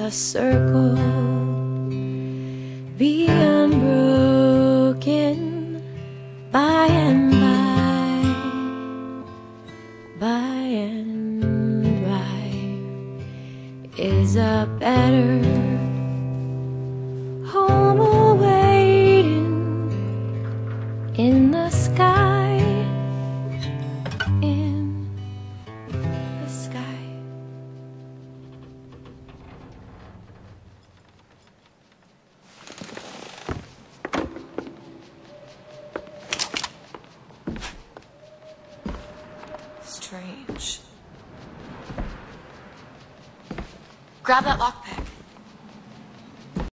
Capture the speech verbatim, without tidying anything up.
a circle, be unbroken by and by, by and by is a better home awaiting in the sky, in the sky. Strange. Grab that lockpick.